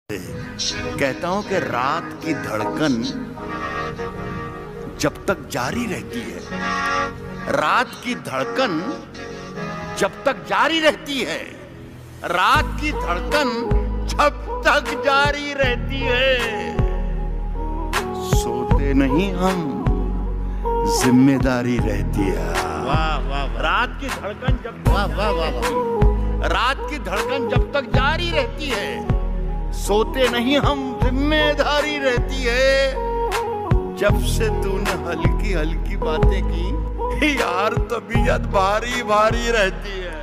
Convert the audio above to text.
कहता हूं कि रात की धड़कन जब तक जारी रहती है, रात की धड़कन जब तक जारी रहती है, रात की धड़कन जब तक जारी रहती है, सोते नहीं हम, जिम्मेदारी रहती है। वाह वाह, रात की धड़कन जब तक वाह वाह वाह, रात की धड़कन जब तक जारी रहती है, सोते नहीं हम, जिम्मेदारी रहती है। जब से तूने हल्की हल्की बातें की यार, तबीयत भारी भारी रहती है।